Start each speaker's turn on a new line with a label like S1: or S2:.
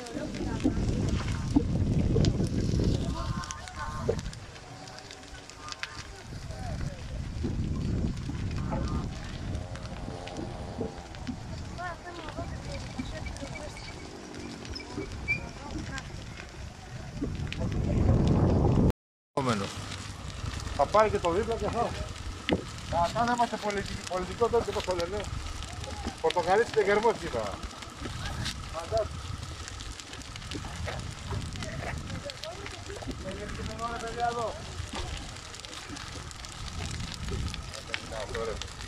S1: Θα πάρει και το δίπλα και αυτό. Αν είμαστε πολιτικό τότε, πώς το λένε. Πορτοκαλί και γερμός είπα. Φαντάζομαι.